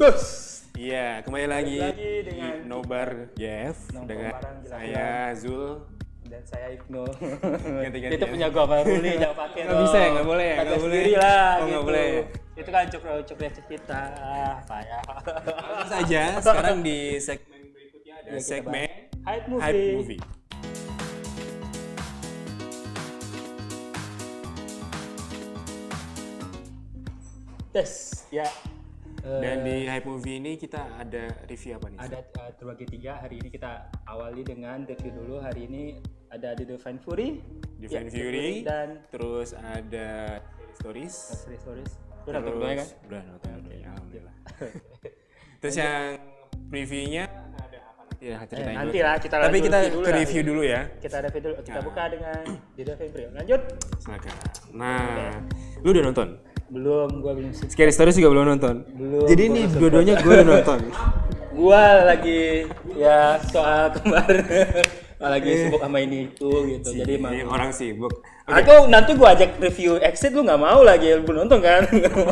Gus. Iya, kembali lagi dengan di Nobar Jeff dengan saya Zul dan saya Ibnu. Ganti-ganti Itu ya. punya gua baru nih, jangan pakai Nggak bisa ya, nggak boleh ya, Pakai nggak boleh. sendiri lah Oh, gitu. nggak boleh. Itu kan cukup kita. Payah. Langsung saja sekarang di segmen berikutnya ada Ya, kita segmen Hype Movie. Hype Movie. Tes, ya. Dan di Hype Movie ini kita ada review apa nih? Ada terbagi 3. Hari ini kita awali dengan review dulu. Hari ini ada The Divine Fury, Divine ya, Fury, dan terus ada Stories. Stories. Lu nonton dua kan? Udah nonton dua, alhamdulillah. Terus yang previewnya ada apa nanti ya ceritain Nanti dulu. lah kita Tapi kita dulu ke lah. review dulu ya. Kita review dulu. Kita Nah. buka dengan The Divine Fury. Lanjut. Silakan. Nah, lu udah nonton? Belum, gua belum sih. Scary Stories juga belum nonton? Belum. Jadi ini dua-duanya gue udah nonton. Gua lagi ya soal kemarin lagi sibuk sama ini itu gitu. Jadi mau Ini orang sibuk. Oke. Aku nanti gua ajak review Exit lu nggak mau lagi, lu belum nonton kan?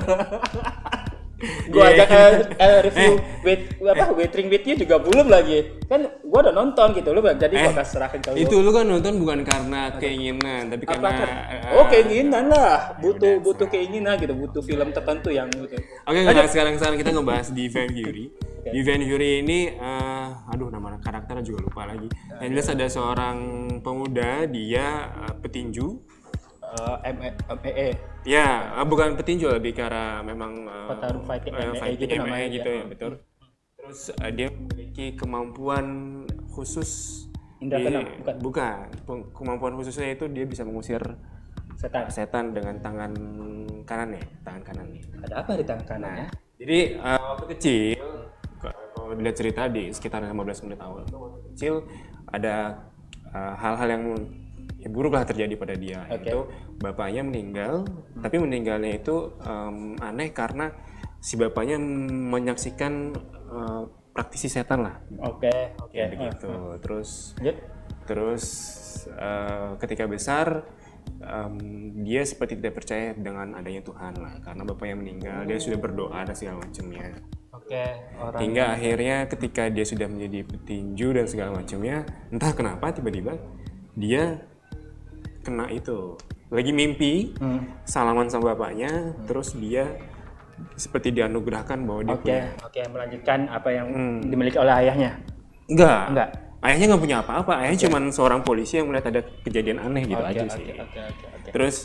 Gua ajak review Waiting with You juga belum lagi. Kan gua udah nonton gitu lu, jadi gua kasih serahkan ke lu. Itu lu kan nonton bukan karena keinginan, tapi karena Keinginan lah, butuh keinginan gitu, butuh film tertentu yang gitu. Oke, nah, sekarang kita ngebahas Divine Fury. Divine Fury ini, aduh nama karakternya juga lupa lagi. Yang jelas ada seorang pemuda, dia petinju. ME. Ya, bukan petinju, lebih ke arah memang Petarung fighting MMA fighting gitu MMA namanya, gitu ya. ya, betul. Terus dia memiliki kemampuan khusus. Indra keenam, bukan. Kemampuan khususnya itu dia bisa mengusir setan dengan tangan kanannya. Ada apa di tangan kanannya? Jadi waktu kecil, kalau dilihat cerita di sekitar 15 menit awal, waktu kecil ada hal-hal yang buruk lah terjadi pada dia. Itu bapaknya meninggal, tapi meninggalnya itu aneh karena si bapaknya menyaksikan praktisi setan lah. Oke. Begitu. Terus ketika besar dia seperti tidak percaya dengan adanya Tuhan lah, karena bapaknya meninggal, dia sudah berdoa dan segala macamnya. Hingga akhirnya ketika dia sudah menjadi petinju dan segala macamnya, entah kenapa tiba-tiba dia kena itu, lagi mimpi salaman sama bapaknya, terus dia seperti dianugerahkan bahwa dia punya. Melanjutkan apa yang dimiliki oleh ayahnya. Enggak. Ayahnya nggak punya apa-apa, ayahnya cuma seorang polisi yang melihat ada kejadian aneh gitu aja sih. Terus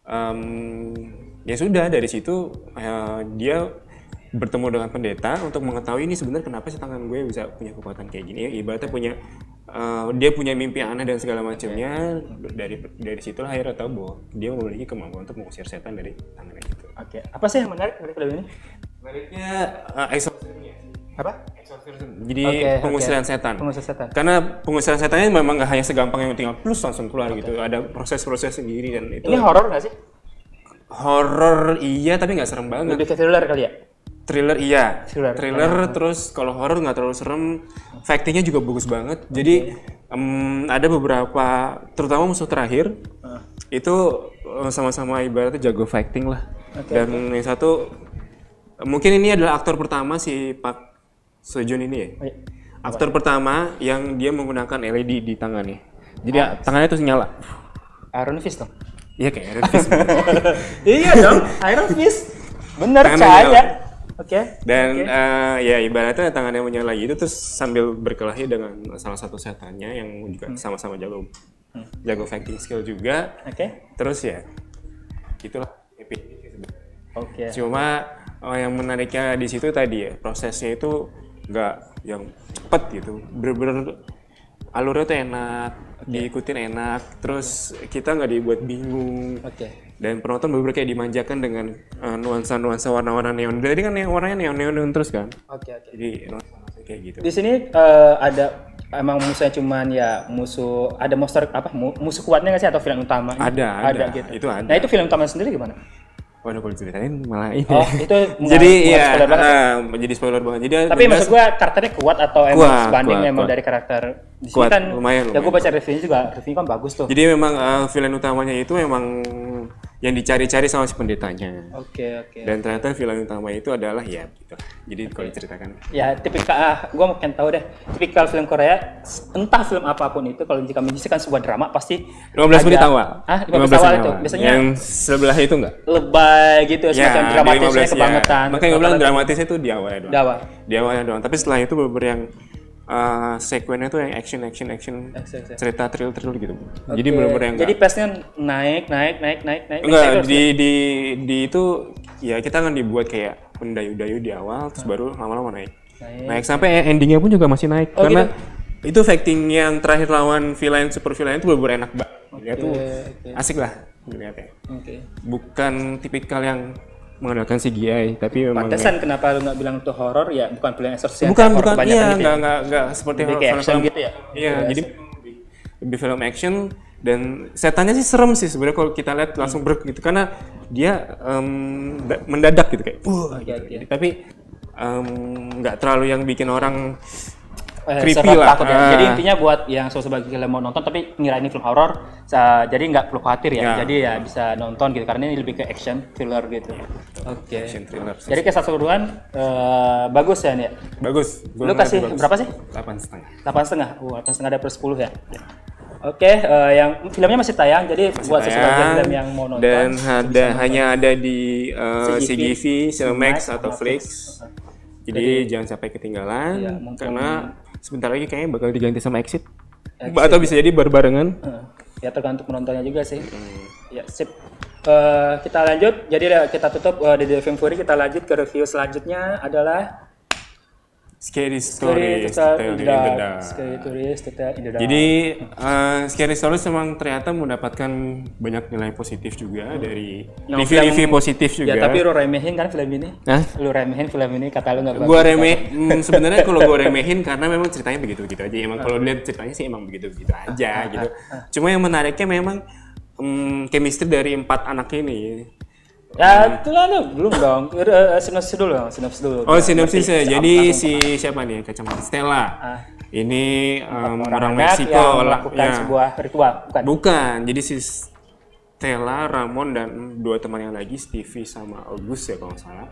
ya sudah, dari situ dia bertemu dengan pendeta untuk mengetahui ini sebenarnya kenapa sih tangan gue bisa punya kekuatan kayak gini. Ibaratnya dia punya mimpi aneh dan segala macamnya. Dari situlah akhirnya tahu bahwa dia memiliki kemampuan untuk mengusir setan dari tangannya itu. Apa sih yang menarik dari film ini? Menariknya exorcism. Apa? Jadi pengusiran setan. Karena pengusiran setannya memang nggak hanya segampang yang tinggal plus langsung keluar gitu. Ada proses-proses sendiri dan itu. Ini horor nggak sih? Horor iya, tapi nggak serem banget. Lebih ke thriller kali ya? Thriller iya. Thriller terus kalau horor nggak terlalu serem. Fightingnya juga bagus banget. Jadi ada beberapa, terutama musuh terakhir itu sama-sama ibaratnya jago fighting lah. Dan yang satu mungkin ini adalah aktor pertama si Park Seo-joon ini ya. Aktor pertama yang dia menggunakan LED di tangannya. Jadi tangannya itu nyala. Iron Fist dong? Iya kayak Iron Fist. Iya dong, Iron Fist. Bener, cahaya. Dan ya ibaratnya tangannya menyala gitu, terus sambil berkelahi dengan salah satu setannya yang juga sama-sama jago fighting skill juga. Terus ya itulah epic. Cuma yang menariknya di situ tadi ya, prosesnya itu nggak yang cepet gitu, bener-bener alurnya tuh enak, diikutin enak, terus kita nggak dibuat bingung. Dan penonton bener-bener kayak dimanjakan dengan nuansa-nuansa warna-warna neon. Jadi kan warnanya neon terus kan. Jadi nuansa kayak gitu. Di sini ada emang musuhnya cuman ya ada musuh kuatnya nggak sih atau film utama? Ada gitu. Itu ada. Nah itu film utama sendiri gimana? Waduh, kalau ceritain malah ini. Itu jadi ya menjadi spoiler banget. Jadi tapi maksud gue karakternya kuat atau emang sebanding memang dari karakter di sini kan? Lumayan. Ya gue baca reviewnya juga, reviewnya kan bagus tuh. Jadi memang film utamanya itu memang yang dicari-cari sama si pendetanya. Oke. Dan ternyata film utama itu adalah ya gitu. Jadi kalau diceritakan. Ya tipikal, gue mungkin tahu deh. Tipikal film Korea, entah film apapun itu, kalau jika menyajikan sebuah drama pasti 15 menit awal. 15 awal itu. Biasanya yang sebelah itu enggak? Lebay gitu, semacam dramatisnya kebangetan. Makanya gue bilang dramatisnya itu di awalnya doang. Di awalnya doang. Tapi setelah itu beberapa yang sekuennya tuh yang action cerita thrill gitu. Jadi benar-benar yang jadi pace-nya naik. Enggak di itu ya kita akan dibuat kayak mendayu-dayu di awal terus baru lama-lama naik sampai endingnya pun juga masih naik karena gitu? Itu fighting yang terakhir lawan super villain itu benar-benar enak banget. Ya tuh asik lah dilihatnya. Bukan tipikal yang mengandalkan CGI, tapi memang pantesan kenapa lu nggak bilang itu horor ya, bukan film exorcist bukan iya nggak seperti action gitu ya. Iya, jadi lebih film action dan setannya sih serem sih sebenarnya kalau kita lihat langsung gitu karena dia mendadak gitu kayak gitu. Tapi nggak terlalu yang bikin orang creepy lah. Jadi intinya buat yang sebagai kalian mau nonton tapi ngira ini film horor, jadi nggak perlu khawatir ya. Jadi ya bisa nonton gitu karena ini lebih ke action thriller gitu. Action thriller. Jadi keseluruhan bagus ya nih. Bagus. Lu kasih berapa sih? 8,5. 8,5 dari per 10 ya. Yang filmnya masih tayang, jadi buat sebagian film yang mau nonton. Dan hanya ada di CGV, Cinemax atau Flix. Jadi jangan sampai ketinggalan karena sebentar lagi kayaknya bakal diganti sama Exit. Atau bisa jadi barengan. Ya tergantung penontonnya juga sih. Ya sip. Kita lanjut. Jadi kita tutup di Film Fury, kita lanjut ke review selanjutnya adalah Scary Stories to Tell in the Dark. Scary Stories to Tell in the Dark. Jadi Scary Stories memang ternyata mendapatkan banyak nilai positif juga dari review positif juga. Ya tapi lu remehin kan film ini? Lu remehin film ini, kata lu nggak bagus. Gua sebenarnya kalau gua remehin karena memang ceritanya begitu-begitu aja. Emang kalau lihat ceritanya sih emang begitu-begitu aja gitu. Cuma yang menariknya memang chemistry dari 4 anak ini. Ya itu lah belum dong. Sinopsis dulu. Oh sinopsisnya. Jadi si siapa nih kacamata Stella. Ini orang Meksiko yang melakukan sebuah ritual. Bukan. Jadi si Stella, Ramon dan 2 temannya lagi, Stevie sama August ya kalau nggak salah.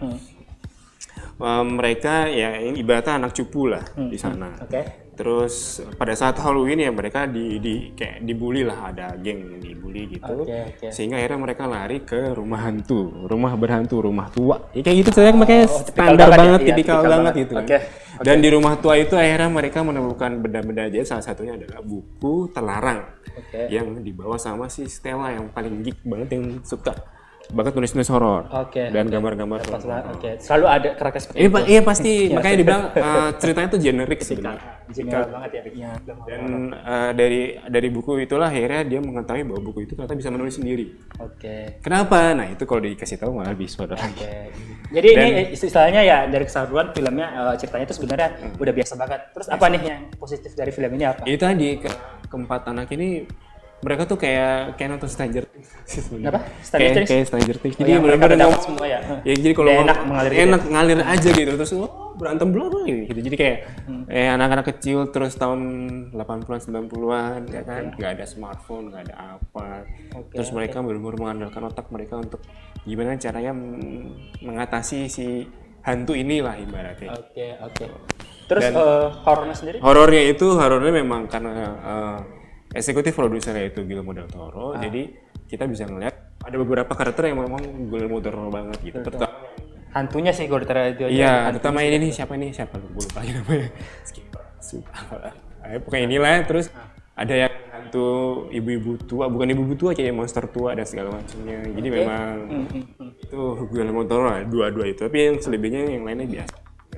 Mereka ya ini ibaratnya anak cupu lah di sana. Terus pada saat Halloween ya mereka kayak dibully lah, ada geng yang dibully gitu. Sehingga akhirnya mereka lari ke rumah hantu, rumah berhantu, rumah tua. Ya kayak gitu saya makanya standar banget, tipikal banget gitu. Dan di rumah tua itu akhirnya mereka menemukan benda-benda aja, salah satunya adalah buku terlarang yang dibawa sama si Stella yang paling geek banget yang suka banget tulis horor dan gambar-gambar. Selalu ada karakter seperti itu. Iya pasti, makanya dibilang ceritanya tuh generik sebenarnya. Generik banget ya. Dan dari buku itulah akhirnya dia mengetahui bahwa buku itu ternyata bisa menulis sendiri. Kenapa? Nah itu kalau dikasih tahu malah lebih spoiler lagi. Jadi ini istilahnya ya dari keseluruhan filmnya ceritanya itu sebenarnya udah biasa banget. Terus apa nih yang positif dari film ini apa? Itu tadi keempat anak ini mereka tuh kayak nonton Stranger Things. Apa? Kayak Stranger Things. Jadi benar-benar ngomong semua ya. Jadi kalau enak ngalir aja gitu. Terus berantem belum gitu. Jadi kayak anak-anak kecil terus tahun 80-an 90-an ya kan, nggak ada smartphone, nggak ada apa. Terus mereka benar-benar mengandalkan otak mereka untuk gimana caranya mengatasi si hantu inilah ibaratnya. Terus horornya sendiri? Horornya memang karena eksekutif produsernya itu Guillermo del Toro, jadi kita bisa ngeliat ada beberapa karakter yang memang Guillermo del Toro banget gitu. Hantunya sih Guillermo del Toro itu aja. Iya, terutama ini siapa lupa lagi namanya. Pokoknya inilah, terus ada yang hantu ibu-ibu tua, bukan ibu-ibu tua, kayak monster tua dan segala macamnya. Jadi memang itu Guillermo del Toro dua-dua itu, tapi yang selebihnya yang lainnya biasa.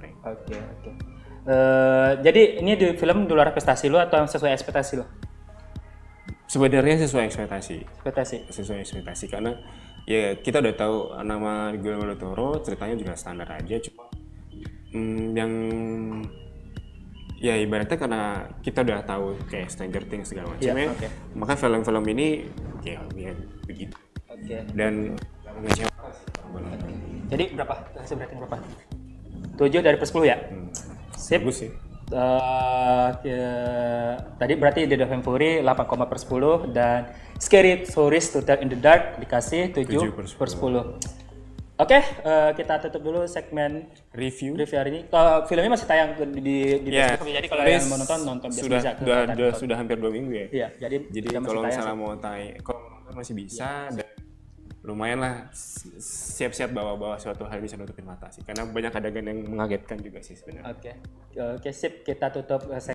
Jadi ini di film di luar ekspektasi lo atau sesuai ekspektasi lo? Sebenarnya sesuai ekspektasi karena ya kita udah tahu nama Guillermo del Toro, ceritanya juga standar aja, cuma yang ya ibaratnya karena kita udah tahu kayak Stranger Things segala macamnya, maka film-film ini ya begitu dan mengecewakan. Jadi berapa? Kasih rating berapa? 7 dari 10 ya? Bagus sih. Tadi berarti The Devil Fury 8,/10 dan Scary Stories to Tell in the Dark dikasih 7/10. Oke, kita tutup dulu segmen review hari ini. Filmnya masih tayang di bioskop, jadi kalau yang mau nonton sudah hampir 2 minggu ya. Iya, jadi kalau misalnya mau nonton masih bisa dan lumayan lah, siap-siap bawa suatu hal bisa nutupin mata sih, karena banyak adegan yang mengagetkan juga sih sebenarnya. Oke, sip, kita tutup